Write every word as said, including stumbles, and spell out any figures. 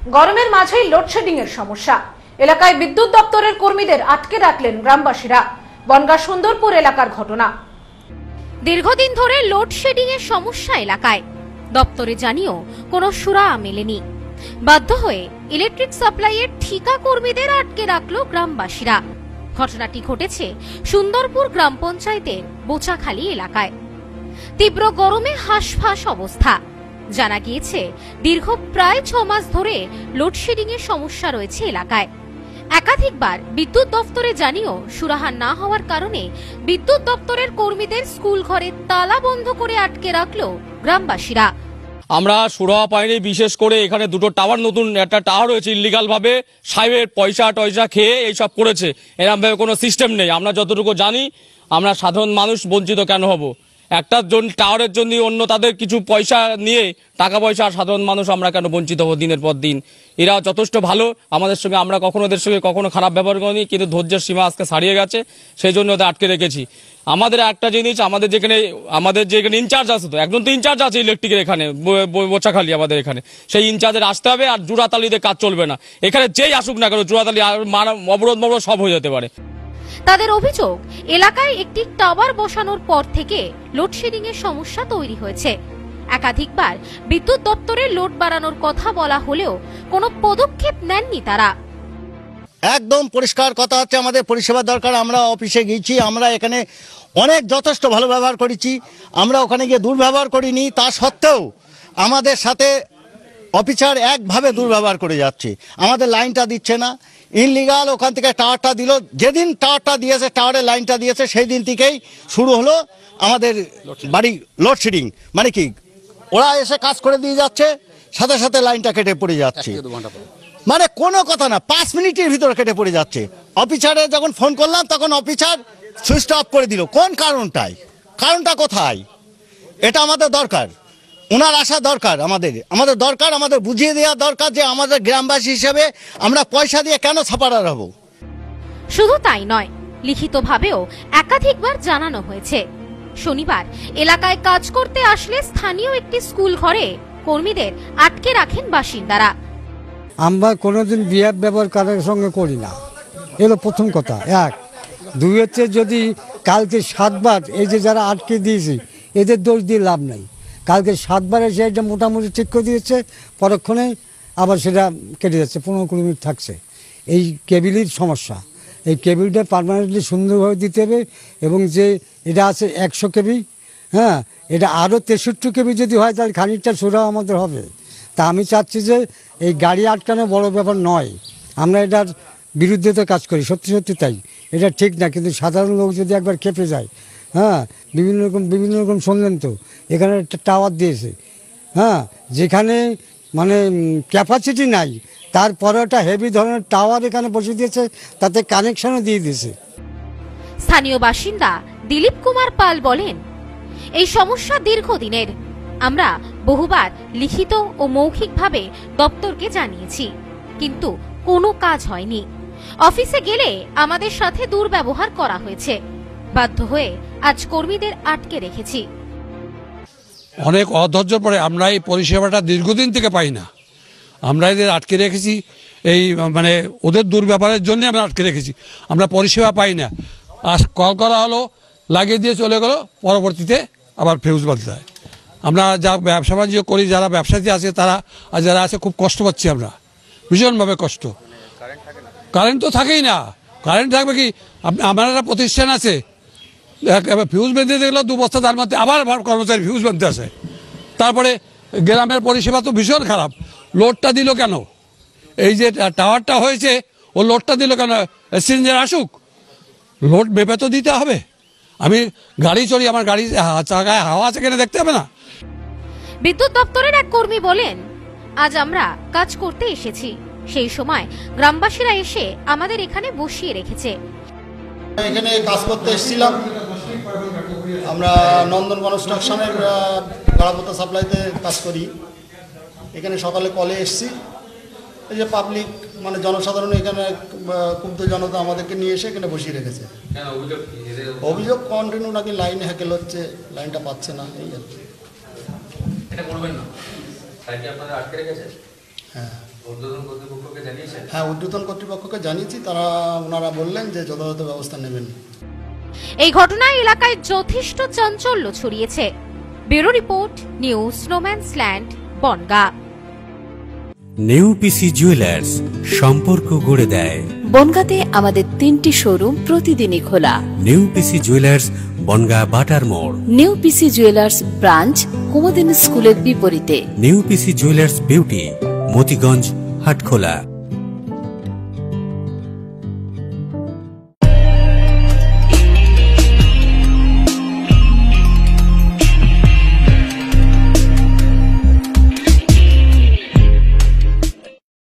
গরমের মাঝেই লোডশেডিং এর সমস্যা। এলাকায় বিদ্যুৎ দপ্তরের কর্মীদের আটকে রাখলেন গ্রামবাসীরা। বনগাঁ সুন্দরপুর এলাকার ঘটনা। দীর্ঘদিন ধরে লোডশেডিং এর সমস্যা এলাকায়, দপ্তরে জানিয়েও কোনো সুরা মেলেনি। বাধ্য হয়ে ইলেকট্রিক সাপ্লাইয়ের ঠিকা কর্মীদের আটকে রাখলো গ্রামবাসীরা। ঘটনাটি ঘটেছে সুন্দরপুর গ্রাম পঞ্চায়েতের বোচাখালী এলাকায়। তীব্র গরমে হাঁসফাঁস অবস্থা। জানা গিয়েছে দীর্ঘ প্রায় ছ মাস ধরে লোডশেডিং এর সমস্যা রয়েছে এলাকায়। একাধিকবার বিদ্যুৎ দপ্তরে জানিয়েও সুরাহা না হওয়ার কারণে বিদ্যুৎ দপ্তরের কর্মীদের স্কুল ঘরে তালা বন্ধ করে আটকে রাখলো গ্রামবাসীরা। আমরা সুরাহা পাইনি। বিশেষ করে এখানে দুটো টাওয়ার, নতুন একটা টাওয়ার হয়েছে ইলিগাল ভাবে, সাহেবের পয়সা টয়সা খেয়ে এইসব করেছে। এরকম ভাবে কোনো সিস্টেম নেই। আমরা যতটুকু জানি, আমরা সাধারণ মানুষ বঞ্চিত কেন হব? একটা টাওয়ারের জন্য অন্য তাদের কিছু পয়সা নিয়ে টাকা পয়সা, আর সাধারণ মানুষ আমরা কেন বঞ্চিত হব দিনের পর দিন? এরা যথেষ্ট ভালো আমাদের সঙ্গে, আমরা কখনো ওদের সঙ্গে কখনো খারাপ ব্যবহার করিনি, কিন্তু ধৈর্যের সীমা আজকে ছাড়িয়ে গেছে, সেই জন্য ওদের আটকে রেখেছি। আমাদের একটা জিনিস, আমাদের যেখানে আমাদের যেখানে ইনচার্জ আছে, তো একজন তো ইনচার্জ আছে ইলেকট্রিকের এখানে বোচাখালী আমাদের এখানে, সেই ইনচার্জের আসতে হবে। আর জোড়াতালিতে কাজ চলবে না। এখানে যেই আসুক না কেন, জোড়াতালি অবরোধ মবরোধ সব হয়ে যেতে পারে। তাদের অভিযোগ, এলাকায় একটি টাওয়ার বসানোর পর থেকে লোডশেডিং এর সমস্যা তৈরি হয়েছে। একাধিকবার বিদ্যুৎ দপ্তরে লোড বাড়ানোর কথা বলা হলেও কোনো পদক্ষেপ নেননি তারা। একদম পরিষ্কার কথা হচ্ছে, আমাদের পরিষেবা দরকার। আমরা অফিসে গিয়েছি, আমরা এখানে অনেক যথেষ্ট ভালো ব্যবহার করেছি, আমরা ওখানে গিয়ে দুর্ব্যবহার করিনি। তা সত্ত্বেও আমাদের সাথে অফিসার একভাবে দুর্ব্যবহার করে যাচ্ছে। আমাদের লাইনটা দিচ্ছে না, ইনলিগাল ওখান থেকে টাওয়ারটা দিল। যেদিন টাওয়ারটা দিয়েছে, টাওয়ারের লাইনটা দিয়েছে, সেই দিন থেকেই শুরু হলো আমাদের বাড়ি লোডশেডিং। মানে কি, ওরা এসে কাজ করে দিয়ে যাচ্ছে, সাথে সাথে লাইনটা কেটে পড়ে যাচ্ছে। মানে কোনো কথা না, পাঁচ মিনিটের ভিতরে কেটে পড়ে যাচ্ছে। অফিসারে যখন ফোন করলাম, তখন অফিসার সুইচ অফ করে দিল। কোন কারণটাই, কারণটা কোথায়? এটা আমাদের দরকার, ওনার আসা দরকার। আমাদের আমাদের দরকার, আমাদের বুঝিয়ে দেওয়া দরকার যে আমাদের গ্রামবাসী হিসেবে আমরা পয়সা দিয়ে কেন ছাপাড়া হব। শুধু তাই নয়, লিখিতভাবেও একাধিকবার জানানো হয়েছে। শনিবার এলাকায় কাজ করতে আসলে স্থানীয় একটি স্কুল ঘরে কর্মীদের আটকে রাখেন বাসিন্দারা। আমরা কোনোদিন বিয়ার ব্যবহার কারোর সঙ্গে করি না, এলো প্রথম কথা। এক, দুই হচ্ছে, যদি কালকে সাতবার এই যে যারা আটকে দিয়েছি, এদের দোষ দিয়ে লাভ নাই। কালকে সাতবার এসে এটা মোটামুটি ঠিক করে দিয়েছে, পরক্ষণে আবার সেটা কেটে যাচ্ছে, পনেরো কুড়ি মিনিট থাকছে। এই কেবিলের সমস্যা, এই কেবিলটা পার্মানেন্টলি সুন্দরভাবে দিতে হবে। এবং যে এটা আছে একশো কেবি, হ্যাঁ, এটা আরও তেষট্টি কেবি যদি হয়, তাহলে খানিকটা সুরাহ আমাদের হবে। তা আমি চাচ্ছি যে এই গাড়ি আটকানো বড় ব্যাপার নয়, আমরা এটার বিরুদ্ধে তো কাজ করি, সত্যি সত্যি তাই, এটা ঠিক না। কিন্তু সাধারণ লোক যদি একবার খেপে যায়, হ্যাঁ, বিভিন্ন রকম বিভিন্ন রকম শুনলেন তো, এখানে একটা টাওয়ার দিয়েছে, হ্যাঁ, যেখানে মানে ক্যাপাসিটি নাই, তারপরে একটা হেভি ধরনের টাওয়ার এখানে বসে দিয়েছে, তাতে কানেকশনও দিয়ে দিয়েছে। স্থানীয় বাসিন্দা দিলীপ কুমার পাল বলেন, এই সমস্যা দীর্ঘদিনের। আমরা বহুবার লিখিত ও মৌখিকভাবে দপ্তরকে জানিয়েছি, কিন্তু কোনো কাজ হয়নি। অফিসে গেলে আমাদের সাথে দুর্ব্যবহার করা হয়েছে। বাধ্য হয়ে আজ কর্মীদের আটকে রেখেছি। অনেক অধৈর্যের পরে আমরা এই পরিষেবাটা দীর্ঘদিন থেকে পাই না। আমরা এদের আটকে রেখেছি, এই মানে ওদের দুর্ব্যবহারের জন্য আমরা আটকে রেখেছি। আমরা পরিষেবা পাই না। আর কল করা হলো, লাগিয়ে দিয়ে চলে গেলো, পরবর্তীতে আবার ফিউজ বলতে হয়। আমরা যা ব্যবসা বাণিজ্য করি, যারা ব্যবসায়ী আছে তারা আর যারা আছে, খুব কষ্ট পাচ্ছি আমরা, ভীষণভাবে কষ্ট। কারেন্ট তো থাকেই না। কারেন্ট থাকবে কি? আমার একটা প্রতিষ্ঠান আছে, ফিউজ বেঁধে দেখলো দু বস্তা, তার মধ্যে আবার কর্মচারী ফিউজ বাঁধতে আসে। তারপরে গ্রামের পরিষেবা তো ভীষণ খারাপ। লোডটা দিল কেন? এই যে টাওয়ারটা হয়েছে, ও লোডটা দিল কেন? সিলিন্ডার আসুক, লোড মেপে তো দিতে হবে। আমি গাড়ি চড়ি, আমার গাড়ি চাকায় হাওয়া আছে কিনা দেখতে হবে না? বিদ্যুৎ দপ্তরের এক কর্মী বলেন, আজ আমরা কাজ করতে এসেছি, সেই সময় গ্রামবাসীরা এসে আমাদের এখানে বসিয়ে রেখেছে। এখানে কাজ করতে এসেছিলাম, আমরা নন্দন কনস্ট্রাকশনের গাড়াপোতা সাপ্লাইতে কাজ করি। এখানে সকালে কলে এসেছি, এই যে পাবলিক মানে জনসাধারণ এখানে ক্ষুব্ধ জনতা আমাদেরকে নিয়ে এসে এখানে বসিয়ে রেখেছে। অভিযোগ কন্টিনিউ নাকি লাইন হ্যাকেল হচ্ছে, লাইনটা পাচ্ছে না, এই আর কি। হ্যাঁ, হ্যাঁ, ঊর্ধ্বতন কর্তৃপক্ষকে জানিয়েছি, তারা ওনারা বললেন যে যথাযথ ব্যবস্থা নেবেন। এই ঘটনায় এলাকায় যথেষ্ট চাঞ্চল্য ছড়িয়েছে। ব্যুরো রিপোর্ট, নিউজ স্নোম্যান্সল্যান্ড, বনগাঁ। নেউপিসি জুয়েলার্স, সম্পর্ক গড়ে দেয়। বনগাঁতে আমাদের তিনটি শোরুম প্রতিদিনই খোলা। নেউপিসি জুয়েলার্স, বনগাঁ বাটার মোড়। নেউপিসি জুয়েলার্স ব্রাঞ্চ কুমুদিনী স্কুলের বিপরীতে। নেউপিসি জুয়েলার্স বিউটি, মতিগঞ্জ, হাটখোলা।